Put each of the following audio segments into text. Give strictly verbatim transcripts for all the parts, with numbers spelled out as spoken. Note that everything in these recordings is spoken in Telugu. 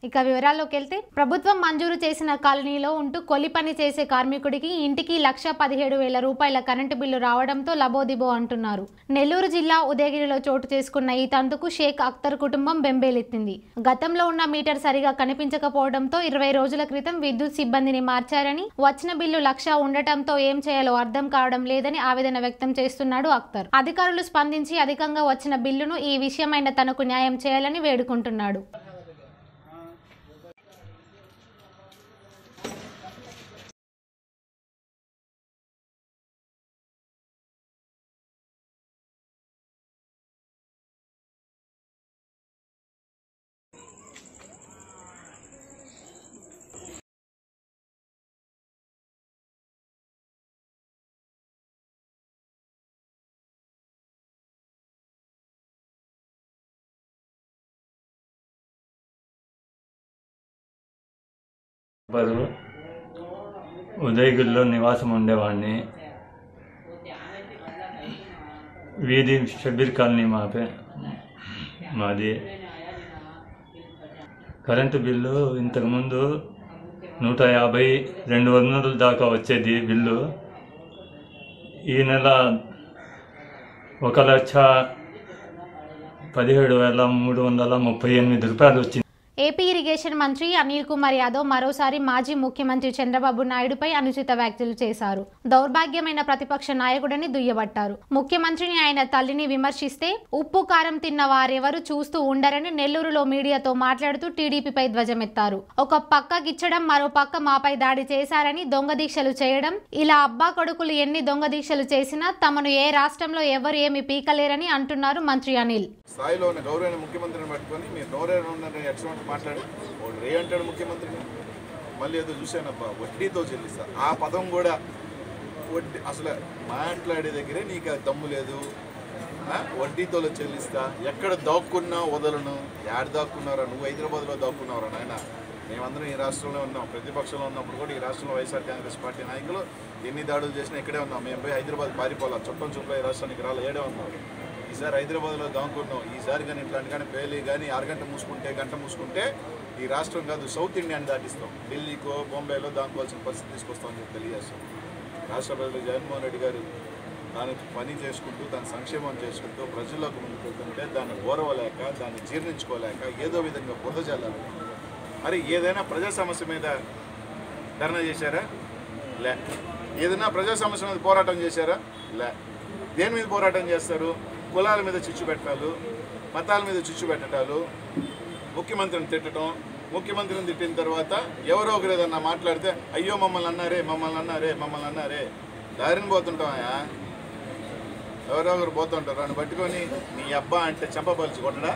ఇక వివరాల్లోకి వెళ్తే ప్రభుత్వం మంజూరు చేసిన కాలనీలో ఉంటూ కొలి పని చేసే కార్మికుడికి ఇంటికి లక్ష పదిహేడు వేల రూపాయల కరెంటు బిల్లు రావడంతో లబోదిబో అంటున్నారు. నెల్లూరు జిల్లా ఉదయగిరిలో చోటు చేసుకున్న ఈ తంతుకు షేక్ అఖ్తర్ కుటుంబం బెంబేలెత్తింది. గతంలో ఉన్న మీటర్ సరిగా కనిపించకపోవడంతో ఇరవై రోజుల క్రితం విద్యుత్ సిబ్బందిని మార్చారని, వచ్చిన బిల్లు లక్ష ఉండటంతో ఏం చేయాలో అర్థం కావడం లేదని ఆవేదన వ్యక్తం చేస్తున్నాడు అఖ్తర్. అధికారులు స్పందించి అధికంగా వచ్చిన బిల్లును ఈ విషయమైన తనకు న్యాయం చేయాలని వేడుకుంటున్నాడు. ఉదయగిరిలో నివాసం ఉండేవాడిని. వీధి షబ్బీర్ కాలనీ మాపే మాది. కరెంటు బిల్లు ఇంతకుముందు నూట యాభై రెండు వందల దాకా వచ్చేది బిల్లు. ఈ నెల ఒక లక్ష పదిహేడు వేల మూడు వందల ముప్పై ఎనిమిది రూపాయలు వచ్చింది. ఏపీ ఇరిగేషన్ మంత్రి అనిల్ కుమార్ యాదవ్ మరోసారి మాజీ ముఖ్యమంత్రి చంద్రబాబు నాయుడుపై అనుచిత వ్యాఖ్యలు చేశారు. దౌర్భాగ్యమైన ప్రతిపక్ష నాయకుడని దుయ్యబట్టారు. ముఖ్యమంత్రిని ఆయన తల్లిని విమర్శిస్తే ఉప్పు కారం తిన్న వారెవరు చూస్తూ ఉండరని నెల్లూరులో మీడియాతో మాట్లాడుతూ టీడీపీపై ధ్వజమెత్తారు. ఒక పక్క గిచ్చడం, మరో పక్క మాపై దాడి చేశారని, దొంగ దీక్షలు చేయడం, ఇలా అబ్బా కొడుకులు ఎన్ని దొంగ దీక్షలు చేసినా తమను ఏ రాష్ట్రంలో ఎవరు ఏమి పీకలేరని అంటున్నారు మంత్రి అనిల్. స్థాయిలో ఉన్న గౌరవ ముఖ్యమంత్రిని పట్టుకొని మీరు నోరేరు ఎక్స్ట్రా మాట్లాడి వాడు రే అంటాడు ముఖ్యమంత్రిని. మళ్ళీ ఏదో చూశానబ్బా వడ్డీతో చెల్లిస్తా, ఆ పదం కూడా వడ్డీ అసలు మాట్లాడే దగ్గరే నీకు అది దమ్ము లేదు. వడ్డీతో చెల్లిస్తా, ఎక్కడ దాక్కున్నా వదలను. యాడ్ దాక్కున్నారా? నువ్వు హైదరాబాద్లో దాక్కున్నావురా నాయన. మేమందరం ఈ రాష్ట్రంలో ఉన్నాం. ప్రతిపక్షంలో ఉన్నప్పుడు కూడా ఈ రాష్ట్రంలో వైఎస్ఆర్ కాంగ్రెస్ పార్టీ నాయకులు ఎన్ని దాడులు చేసినా ఇక్కడే ఉన్నాం. మేము పోయి హైదరాబాద్ పారిపోలా, చుట్టం చుట్టూ ఈ రాష్ట్రానికి రాలే ఏడే ఉన్నాం. ఈసారి హైదరాబాద్లో దాక్కున్నాం. ఈసారి కానీ ఇట్లాంటి కానీ పేలి కానీ అరగంట మూసుకుంటే గంట మూసుకుంటే ఈ రాష్ట్రం కాదు సౌత్ ఇండియాని దాటిస్తాం. ఢిల్లీకో బొంబాయిలో దాక్కోవాల్సిన పరిస్థితి తీసుకొస్తామని చెప్పి తెలియజేస్తాం. రాష్ట్ర ప్రజలు జగన్మోహన్ రెడ్డి గారు దాని పని చేసుకుంటూ దాని సంక్షేమం చేసుకుంటూ ప్రజల్లోకి ముందుకెళ్తుంటే దాన్ని ఓరవలేక దాన్ని జీర్ణించుకోలేక ఏదో విధంగా బురద చల్లాలి. మరి ఏదైనా ప్రజా సమస్య మీద ధర్నా చేశారా? లే. ఏదైనా ప్రజా సమస్య మీద పోరాటం చేశారా? లే. దేని మీద పోరాటం చేస్తారు? కులాల మీద చిచ్చు పెట్టాలు, మతాల మీద చిచ్చు పెట్టడాలు, ముఖ్యమంత్రిని తిట్టడం. ముఖ్యమంత్రిని తిట్టిన తర్వాత ఎవరో ఒకరు ఏదన్నా మాట్లాడితే అయ్యో మమ్మల్ని అన్నారే మమ్మల్ని అన్నారే మమ్మల్ని అన్నారే దారిని పోతుంటామయా. ఎవరో ఒకరు పోతుంటారు. వాడిని పట్టుకొని నీ అబ్బా అంటే చెంపపలిచి కొట్టడా?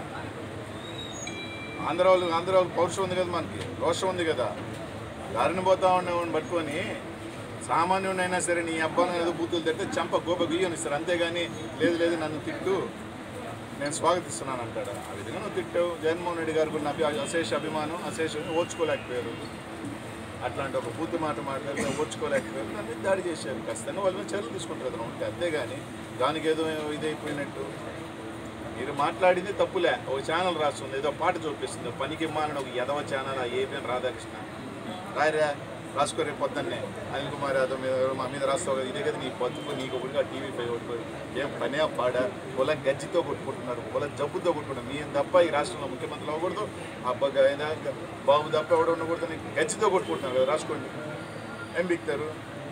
ఆంధ్ర వాళ్ళు ఆంధ్ర వాళ్ళకి పౌరుషం ఉంది కదా, మనకి రోషం ఉంది కదా. దారిని పోతా ఉండేవాడిని పట్టుకొని సామాన్యుడైనా సరే నీ అబ్బాయిని ఏదో బూతులు తిడితే చంప గోప గుయ్యనిస్తారు. అంతేగాని లేదు లేదు నన్ను తిట్టు నేను స్వాగతిస్తున్నాను అంటాడు. ఆ విధంగా నువ్వు తిట్టావు. జగన్మోహన్ రెడ్డి గారు కూడా అశేష అభిమానం అశేష ఓర్చుకోలేకపోయారు. అట్లాంటి ఒక బూతు మాట మాట్లాడితే ఓర్చుకోలేకపోయారు. దాని మీద దాడి చేశారు. ఖచ్చితంగా వాళ్ళ మీద చర్యలు తీసుకుంటారు కదా ఉంటే. అంతేగాని దానికి ఏదో ఇదైపోయినట్టు మీరు మాట్లాడింది తప్పులే. ఒక ఛానల్ రాస్తుంది, ఏదో పాట చూపిస్తుంది, పనికి మాలని ఒక యదవ ఛానల్ ఆ ఏపీఎన్ రాధాకృష్ణ రాయరా రాసుకోరే పొద్దున్నే అనిల్ కుమార్ యాదవ్ మీద మా మీద రాస్తావు కదా, ఇదే కదా నీ బతుకు, నీకు ఒకటిగా టీవీ పై కొట్టుకోరు. ఏం పనే పాడ పొల గజ్జితో కొట్టుకుంటున్నారు, పొల జబ్బుతో కొట్టుకుంటున్నారు. నేను తప్ప ఈ రాష్ట్రంలో ముఖ్యమంత్రి అవ్వకూడదు, అబ్బాయి అయినా బాబు తప్ప ఎవడ ఉండకూడదు, నీకు గజ్జితో కొట్టుకుంటున్నారు కదా. రాసుకోండి. ఏం పీక్తారు?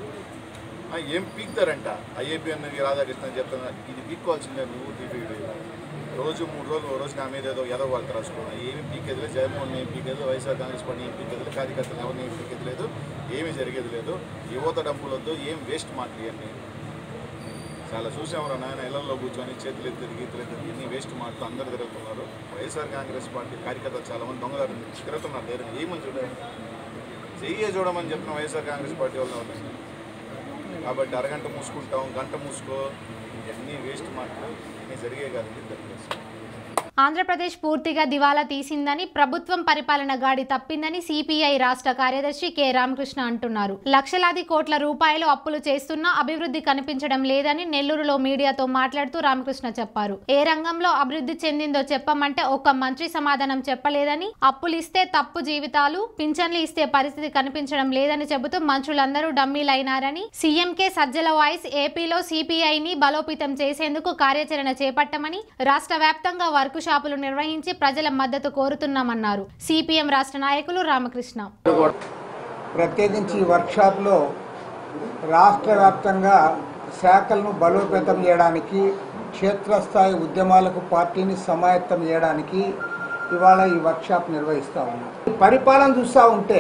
ఏం పీక్తారంట ఐఏపీఎన్ రాధాకృష్ణ చెప్తున్నారు. ఇది పీక్కోవాల్సిందే నువ్వు టీవీ రోజు మూడు రోజులు ఓ రోజు నా మీద ఏదో ఏదో వాళ్ళకి రాసుకున్నాను. ఏమి పీకేది లేదు. జగన్మోహన్ ఏం పీకేది, వైఎస్ఆర్ కాంగ్రెస్ పార్టీ ఏం పీకేది లేదు, కార్యకర్తలు ఎవరిని ఏం పీకేది లేదు, ఏమీ జరిగేది లేదు. యువత డబ్బులు వద్దు, ఏం వేస్ట్ మాటలు ఇవన్నీ. చాలా చూసాము నాయన ఇళ్లలో కూర్చొని చేతులు ఎత్తిరి గీతలు ఎత్తిరి ఎన్ని వేస్ట్ మాటలు అందరు తిరుగుతున్నారు. వైఎస్ఆర్ కాంగ్రెస్ పార్టీ కార్యకర్తలు చాలామంది దొంగదారు తిరుగుతున్నారు. దగ్గర ఏమని చూడండి, చెయ్యే చూడమని చెప్పిన వైఎస్ఆర్ కాంగ్రెస్ పార్టీ వాళ్ళు ఉన్నాయి. కాబట్టి అరగంట మూసుకుంటాం, గంట మూసుకో, ఇవన్నీ వేస్ట్ మాటలు, ఇవన్నీ జరిగే కాదండి. ఆంధ్రప్రదేశ్ పూర్తిగా దివాలా తీసిందని, ప్రభుత్వం పరిపాలన గాడి తప్పిందని సిపిఐ రాష్ట్ర కార్యదర్శి కె రామకృష్ణ అంటున్నారు. లక్షలాది కోట్ల రూపాయలు అప్పులు చేస్తున్నా అభివృద్ధి కనిపించడం లేదని నెల్లూరులో మీడియాతో మాట్లాడుతూ రామకృష్ణ చెప్పారు. ఏ రంగంలో అభివృద్ధి చెందిందో చెప్పమంటే ఒక్క మంత్రి సమాధానం చెప్పలేదని, అప్పులు ఇస్తే తప్పు జీవితాలు, పింఛన్లు ఇస్తే పరిస్థితి కనిపించడం లేదని చెబుతూ మంత్రులందరూ డమ్మీలైనారని, సీఎంకే సజ్జల వాయిస్ ఏపీలో సిపిఐని బలోపేతం చేసేందుకు కార్యాచరణ చేపట్టమని, రాష్ట్ర వ్యాప్తంగా వర్క్ షాపులు నిర్వహించి ప్రజల మద్దతు కోరుతున్నామన్నారు. సిపిఎం రాష్ట్ర నాయకులు రామకృష్ణ. ప్రత్యేకించి వర్క్ షాప్లో రాష్ట్ర వ్యాప్తంగా శాఖలను బలోపేతం చేయడానికి, క్షేత్రస్థాయి ఉద్యమాలకు పార్టీని సమాయత్తం చేయడానికి ఇవాళ ఈ వర్క్ షాప్ నిర్వహిస్తూ ఉన్నాం. పరిపాలన చూస్తూ ఉంటే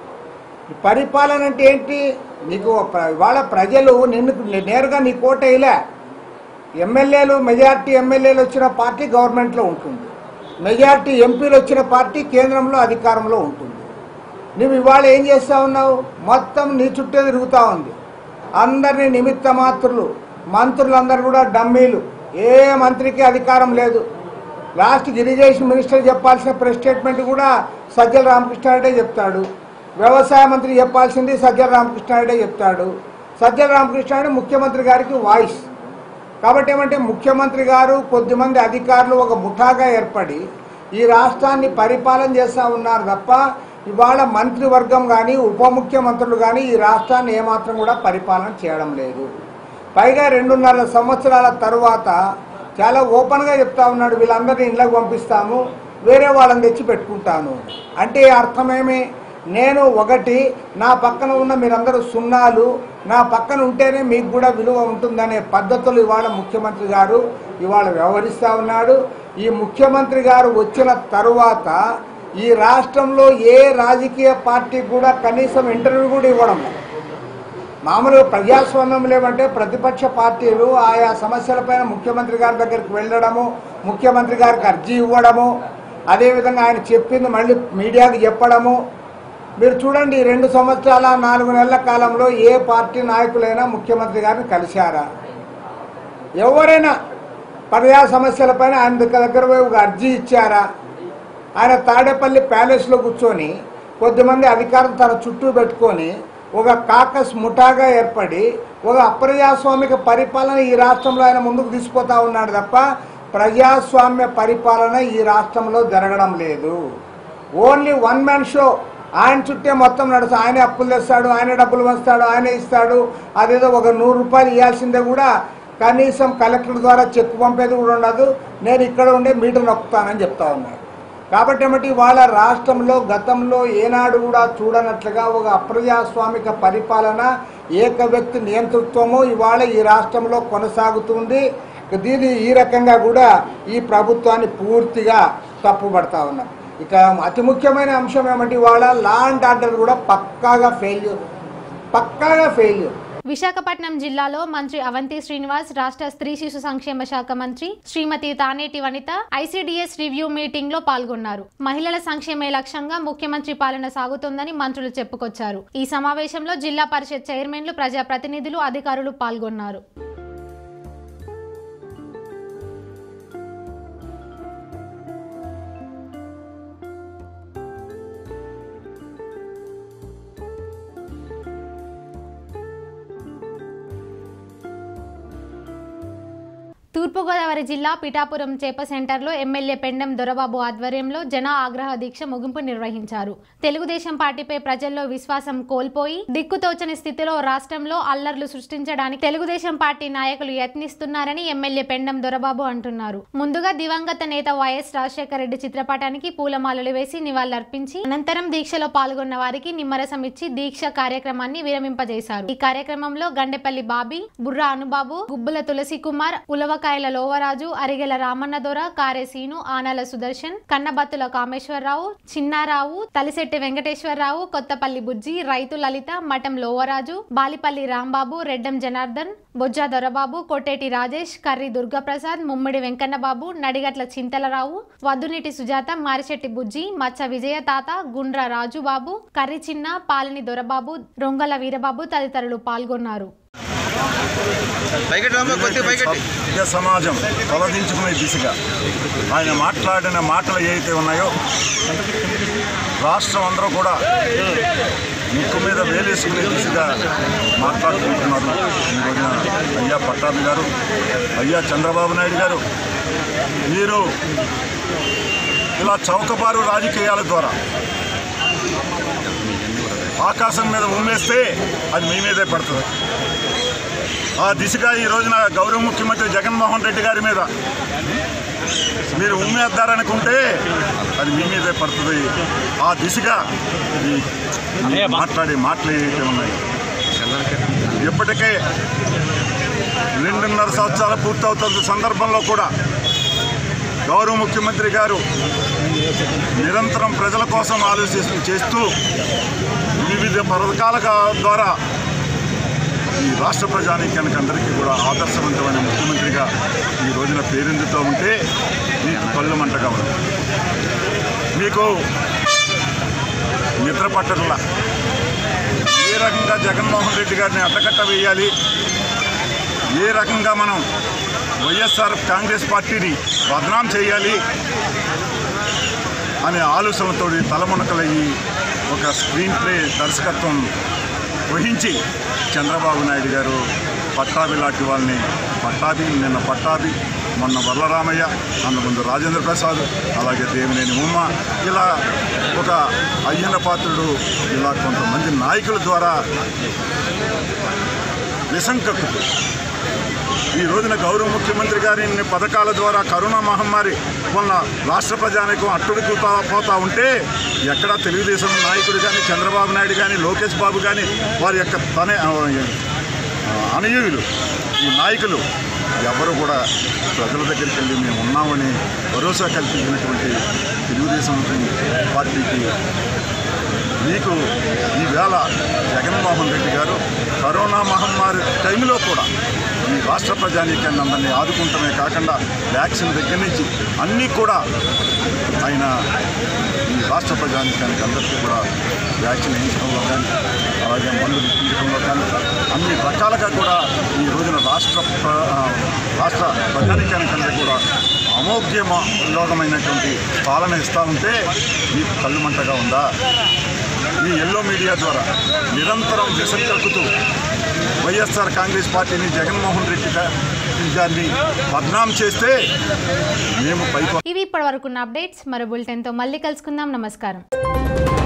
పరిపాలన అంటే ఏంటి? నీకు ఇవాళ ప్రజలు నిన్ను నేరుగా నీ కోట వేయలే. ఎమ్మెల్యేలు మెజార్టీ ఎమ్మెల్యేలు వచ్చిన పార్టీ గవర్నమెంట్లో ఉంటుంది, మెజార్టీ ఎంపీలు వచ్చిన పార్టీ కేంద్రంలో అధికారంలో ఉంటుంది. నువ్వు ఇవాళ ఏం చేస్తూ ఉన్నావు? మొత్తం నీ చుట్టే తిరుగుతూ ఉంది. అందరినీ నిమిత్త మాత్రులు, మంత్రులందరూ కూడా డమ్మీలు. ఏ మంత్రికి అధికారం లేదు. లాస్ట్ ఇరిగేషన్ మినిస్టర్ చెప్పాల్సిన ప్రెస్ స్టేట్మెంట్ కూడా సజ్జల రామకృష్ణారెడ్డే చెప్తాడు. వ్యవసాయ మంత్రి చెప్పాల్సింది సజ్జల రామకృష్ణారెడ్డే చెప్తాడు. సజ్జల రామకృష్ణారెడ్డి ముఖ్యమంత్రి గారికి వాయిస్. కాబట్టి ఏమంటే ముఖ్యమంత్రి గారు కొద్దిమంది అధికారులు ఒక ముఠాగా ఏర్పడి ఈ రాష్ట్రాన్ని పరిపాలన చేస్తూ ఉన్నారు తప్ప ఇవాళ మంత్రివర్గం కానీ ఉప ముఖ్యమంత్రులు కానీ ఈ రాష్ట్రాన్ని ఏమాత్రం కూడా పరిపాలన చేయడం లేదు. పైగా రెండున్నర సంవత్సరాల తరువాత చాలా ఓపెన్గా చెప్తా ఉన్నాడు, వీళ్ళందరినీ ఇళ్ళకు పంపిస్తాము, వేరే వాళ్ళని తెచ్చి పెట్టుకుంటాను అంటే అర్థమేమి? నేను ఒకటి, నా పక్కన ఉన్న మీరందరూ సున్నాలు, నా పక్కన ఉంటేనే మీకు కూడా విలువ ఉంటుందనే పద్ధతులు ఇవాళ ముఖ్యమంత్రి గారు ఇవాళ వ్యవహరిస్తూ ఉన్నాడు. ఈ ముఖ్యమంత్రి గారు వచ్చిన తరువాత ఈ రాష్ట్రంలో ఏ రాజకీయ పార్టీ కూడా కనీసం ఇంటర్వ్యూ కూడా ఇవ్వడం లేదు. మామూలుగా ప్రజాస్వామ్యం లేవంటే ప్రతిపక్ష పార్టీలు ఆయా సమస్యలపైన ముఖ్యమంత్రి గారి దగ్గరికి వెళ్ళడము, ముఖ్యమంత్రి గారికి అర్జీ ఇవ్వడము, అదేవిధంగా ఆయన చెప్పింది మళ్ళీ మీడియాకి చెప్పడము. మీరు చూడండి, రెండు సంవత్సరాల నాలుగు నెలల కాలంలో ఏ పార్టీ నాయకులైనా ముఖ్యమంత్రి గారిని కలిశారా? ఎవరైనా ప్రజా సమస్యలపైన ఆయన దగ్గర పోయి ఒక అర్జీ ఇచ్చారా? ఆయన తాడేపల్లి ప్యాలెస్లో కూర్చొని కొద్దిమంది అధికారులు తన చుట్టూ పెట్టుకొని ఒక కాకస్ ముఠాగా ఏర్పడి ఒక అప్రజాస్వామిక పరిపాలన ఈ రాష్ట్రంలో ఆయన ముందుకు తీసుకుపోతా ఉన్నాడు తప్ప ప్రజాస్వామ్య పరిపాలన ఈ రాష్ట్రంలో జరగడం లేదు. Only one man show. ఆయన చుట్టే మొత్తం నడుస్తూ ఆయనే అప్పులు తెస్తాడు, ఆయన డబ్బులు వస్తాడు, ఆయనే ఇస్తాడు. అదేదో ఒక నూరు రూపాయలు ఇవ్వాల్సిందే కూడా కనీసం కలెక్టర్ ద్వారా చెక్ పంపేది కూడా ఉండదు. నేను ఇక్కడ ఉండే మీటర్ నొక్కుతానని చెప్తా ఉన్నాడు. కాబట్టి ఏమిటి, వాళ్ళ రాష్ట్రంలో గతంలో ఏనాడు కూడా చూడనట్లుగా ఒక అప్రజాస్వామిక పరిపాలన, ఏక వ్యక్తి నియంతృత్వము ఇవాళ ఈ రాష్ట్రంలో కొనసాగుతుంది. దీని ఈ రకంగా కూడా ఈ ప్రభుత్వాన్ని పూర్తిగా తప్పుపడతా ఉన్నాం. ఇక అతి ముఖ్యమైన అంశం ఏమంటే ఇవాళ లా అండ్ ఆర్డర్ కూడా పక్కాగా ఫెయిల్యూర్ పక్కాగా ఫెయిల్యూర్ విశాఖపట్నం జిల్లాలో మంత్రి అవంతి శ్రీనివాస్, రాష్ట్ర స్త్రీ శిశు సంక్షేమ శాఖ మంత్రి Shrimati Taneti Vanitha ICDS review meeting లో పాల్గొన్నారు. మహిళల సంక్షేమే లక్ష్యంగా ముఖ్యమంత్రి పాలన సాగుతోందని మంత్రులు చెప్పుకొచ్చారు. ఈ సమావేశంలో జిల్లా పరిషత్ చైర్మన్లు, ప్రజాప్రతినిధులు, అధికారులు పాల్గొన్నారు. తూర్పుగోదావరి జిల్లా పిఠాపురం చేప సెంటర్లో ఎమ్మెల్యే పెండెం దొరబాబు ఆధ్వర్యంలో జన ఆగ్రహ దీక్ష ముగింపు నిర్వహించారు. తెలుగుదేశం పార్టీపై ప్రజల్లో విశ్వాసం కోల్పోయి దిక్కుతోచని స్థితిలో రాష్ట్రంలో అల్లర్లు సృష్టించడానికి తెలుగుదేశం పార్టీ నాయకులు యత్నిస్తున్నారని ఎమ్మెల్యే పెండెం దొరబాబు అంటున్నారు. ముందుగా దివంగత నేత వైఎస్ రాజశేఖర రెడ్డి చిత్రపటానికి పూలమాలలు వేసి నివాళులర్పించి అనంతరం దీక్షలో పాల్గొన్న వారికి నిమ్మరసం ఇచ్చి దీక్ష కార్యక్రమాన్ని విరమింపజేశారు. ఈ కార్యక్రమంలో గండెపల్లి బాబీ, బుర్రా అనుబాబు, గుబ్బుల తులసి కుమార్, ఉలవ కాయల లోవరాజు, అరిగెల రామన్నదొర, కారేసీను, ఆనాల సుదర్శన్, కన్నబత్తుల కామేశ్వరరావు, చిన్నారావు, తలిశెట్టి వెంకటేశ్వరరావు, కొత్తపల్లి బుజ్జి, రైతు లలిత, మఠం లోవరాజు, బాలిపల్లి రాంబాబు, రెడ్డం జనార్దన్, బొజ్జా దొరబాబు, కొట్టేటి రాజేష్, కర్రి దుర్గాప్రసాద్, ముమ్మిడి వెంకన్నబాబు, నడిగట్ల చింతలరావు, వద్దునీటి సుజాత, మారిశెట్టి బుజ్జి, మచ్చ విజయ తాత, గుండ్ర రాజుబాబు, కర్రి చిన్న, పాలని దొరబాబు, రొంగల వీరబాబు తదితరులు పాల్గొన్నారు. సభ్య సమాజం తొలగించుకునే దిశగా ఆయన మాట్లాడిన మాటలు ఏవైతే ఉన్నాయో రాష్ట్రం అందరూ కూడా ముక్కు మీద వేలేసుకునే దిశగా మాట్లాడుకుంటున్నారు. ఈ రోజున అయ్యా పట్టాభి గారు, అయ్యా చంద్రబాబు నాయుడు గారు, మీరు ఇలా చౌకబారు రాజకీయాల ద్వారా ఆకాశం మీద ఉమ్మేస్తే అది మీ మీదే పడుతుంది. ఆ దిశగా ఈ రోజున గౌరవ ముఖ్యమంత్రి జగన్మోహన్ రెడ్డి గారి మీద మీరు ఉమ్మేద్దారనుకుంటే అది మీ మీదే పడుతుంది. ఆ దిశగా ఈ మాట్లాడే మాటలు ఏవైతే ఉన్నాయి, ఇప్పటికే రెండున్నర సంవత్సరాలు పూర్తవుతున్న సందర్భంలో కూడా గౌరవ ముఖ్యమంత్రి గారు నిరంతరం ప్రజల కోసం ఆలోచన చేస్తూ వివిధ పథకాల ద్వారా ఈ రాష్ట్ర ప్రజానీకానికి అందరికీ కూడా ఆదర్శవంతమైన ముఖ్యమంత్రిగా ఈ రోజున పేరెందుతూ ఉంటే మీకు కళ్ళు మంటగా ఉంది. మీకు నిద్ర పట్టడంలా ఏ రకంగా జగన్మోహన్ రెడ్డి గారిని అడ్డకట్ట వేయాలి, ఏ రకంగా మనం వైఎస్ఆర్ కాంగ్రెస్ పార్టీని బదనాం చేయాలి అనే ఆలోచనలతో తలమునకలయ్యి ఒక స్క్రీన్ ప్లే దర్శకత్వం వహించి చంద్రబాబు నాయుడు గారు పట్టాభి లాంటి వాళ్ళని పట్టాభి నిన్న పట్టాభి మొన్న వరలరామయ్య అంతకుముందు రాజేంద్ర ప్రసాద్ అలాగే దేవినేని ఉమ్మ ఇలా ఒక అయ్యన్న పాత్రుడు ఇలా కొంతమంది నాయకుల ద్వారా విసంకక్కుతూ ఈ రోజున గౌరవ ముఖ్యమంత్రి గారి పథకాల ద్వారా కరోనా మహమ్మారి వల్ల రాష్ట్ర ప్రజానీకం అట్టుడుకుతా పోతూ ఉంటే ఎక్కడా తెలుగుదేశం నాయకుడు కానీ చంద్రబాబు నాయుడు కానీ లోకేష్ బాబు కానీ వారి యొక్క తనే అనుయూయులు ఈ నాయకులు ఎవరు కూడా ప్రజల దగ్గరికి వెళ్ళి మేము ఉన్నామని భరోసా కల్పించినటువంటి తెలుగుదేశం పార్టీకి మీకు ఈవేళ జగన్మోహన్ రెడ్డి గారు కరోనా మహమ్మారి టైంలో కూడా ఈ రాష్ట్ర ప్రజానీకాన్ని అందరినీ ఆదుకుంటమే కాకుండా వ్యాక్సిన్ దగ్గర నుంచి అన్నీ కూడా ఆయన ఈ రాష్ట్ర ప్రజానీకానికి అందరికీ కూడా వ్యాక్సిన్ వేయించడంలో కానీ అలాగే మందులు ఇప్పించడంలో కానీ అన్ని రకాలుగా కూడా ఈ రోజున రాష్ట్ర రాష్ట్ర ప్రజానీకానికి అందరికీ కూడా అమోఘ్యలోకమైనటువంటి పాలన ఇస్తూ ఉంటే మీకు కళ్ళు మంటగా ఉందా? ఈ ఎల్లో మీడియా ద్వారా నిరంతరం విసంకక్కుతూ వైఎస్ఆర్ కాంగ్రెస్ పార్టీని జగన్మోహన్ రెడ్డి గారిని బద్నాం చేస్తే మేము పైకి ఇవి ఇప్పటివరకున్న అప్డేట్స్. మరో బులెటిన్తో మళ్ళీ కలుసుకుందాం. నమస్కారం.